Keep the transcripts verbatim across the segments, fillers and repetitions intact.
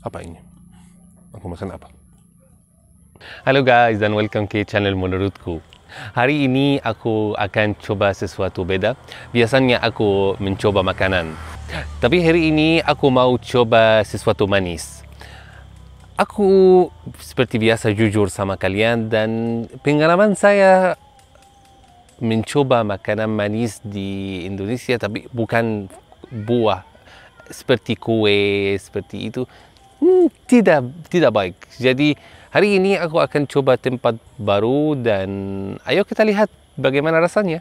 Apa ini? Aku makan apa? Halo guys dan welcome ke channel Menurutku. Hari ini aku akan coba sesuatu beda. Biasanya aku mencoba makanan. Tapi hari ini aku mau coba sesuatu manis. Aku seperti biasa jujur sama kalian dan pengalaman saya mencoba makanan manis di Indonesia tapi bukan buah seperti kue seperti itu. Hmm, tidak tidak baik. Jadi hari ini aku akan coba tempat baru dan ayo kita lihat bagaimana rasanya.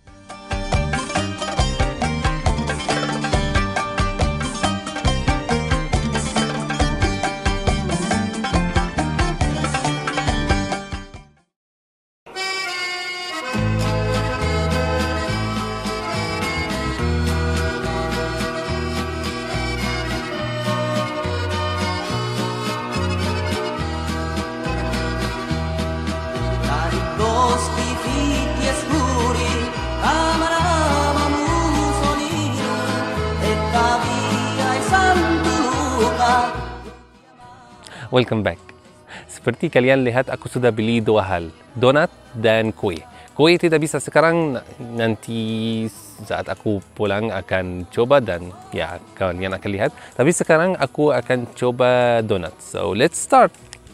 Welcome back. Seperti kalian lihat, aku sudah beli dua hal, donat dan kue. Kue tidak bisa sekarang, nanti saat aku pulang akan coba dan ya kalian akan lihat. Tapi sekarang aku akan coba donat. So let's start.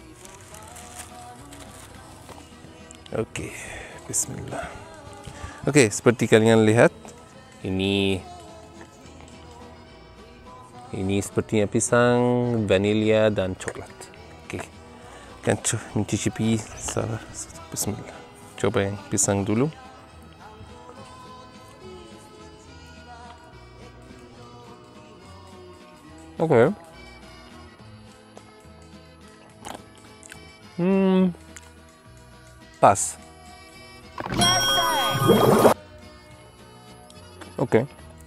Oke, bismillah. Oke, seperti kalian lihat, ini ini sepertinya pisang, vanilya dan coklat. Oke, akan mencicipi salah satu. Bismillah. Coba yang pisang dulu. Oke. Hmm, pas. Oke.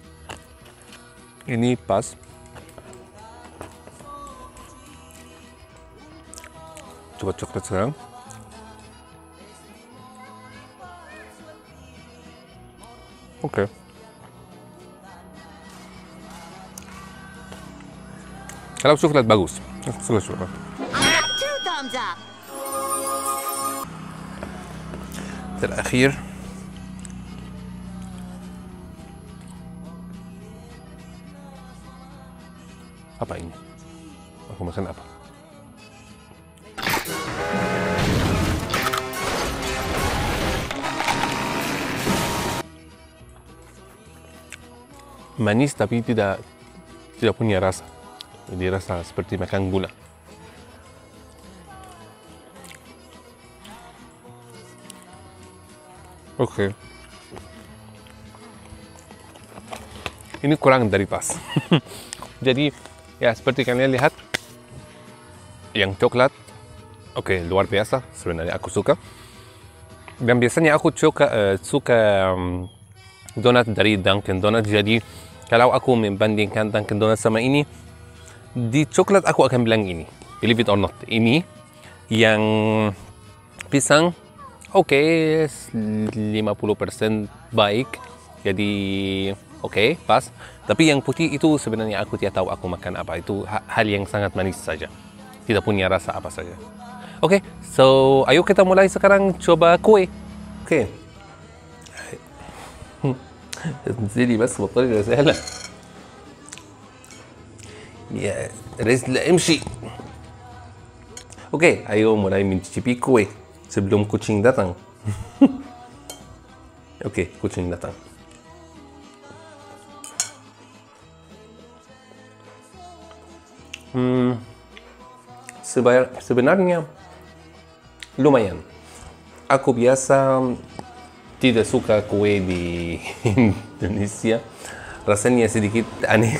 Ini pas. Coba coklat sekarang. Oke. Kalau coklat bagus. Suka coklat. Terakhir. Apa ini? Aku makan apa? Manis tapi tidak tidak punya rasa. Jadi rasa seperti makan gula. Oke. Ini kurang dari pas. Jadi ya seperti kalian lihat, yang coklat, oke okay, luar biasa. Sebenarnya aku suka. Dan biasanya aku suka uh, suka um, donat dari Dunkin Donuts. Jadi kalau aku membandingkan Dunkin Donuts sama ini, di coklat aku akan bilang ini, believe it or not, ini yang pisang oke okay, lima puluh persen baik, jadi oke okay, pas. Tapi yang putih itu sebenarnya aku tidak tahu aku makan apa, itu hal yang sangat manis saja, tidak punya rasa apa saja. Oke, okay, so ayo kita mulai sekarang coba kue. Oke. Okay. تنزلي بس بطارية سهلة يا رزلة امشي. Oke, ayo mulai mencicipi kue sebelum kucing datang. Oke, kucing datang. Hmm, sebenarnya lumayan. Aku biasa tidak suka kue di Indonesia, rasanya sedikit aneh.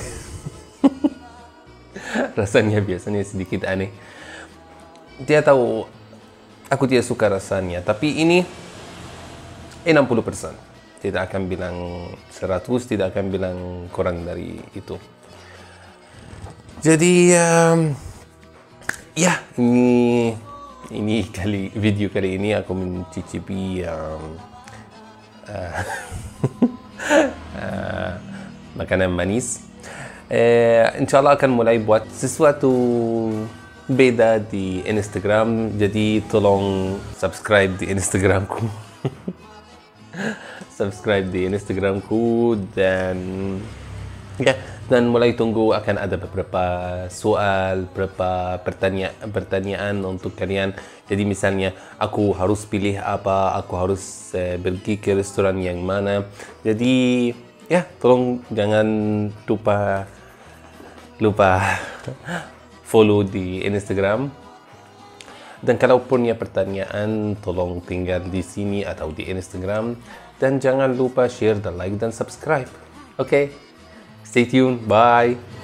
Rasanya biasanya sedikit aneh. Tidak tahu, aku tidak suka rasanya. Tapi ini enam puluh persen. Tidak akan bilang seratus, tidak akan bilang kurang dari itu. Jadi um, ya ini ini kali video kali ini aku mencicipi um, uh, uh, makanan manis. Eh, InsyaAllah akan mulai buat sesuatu beda di Instagram. Jadi tolong subscribe di Instagramku. Subscribe di Instagramku dan ya, dan mulai tunggu akan ada beberapa soal, beberapa pertanyaan pertanyaan untuk kalian. Jadi misalnya aku harus pilih apa, aku harus eh, pergi ke restoran yang mana. Jadi ya, tolong jangan lupa lupa follow di Instagram. Dan kalau punya pertanyaan, tolong tinggal di sini atau di Instagram. Dan jangan lupa share dan like dan subscribe. Oke, okay? Stay tuned. Bye.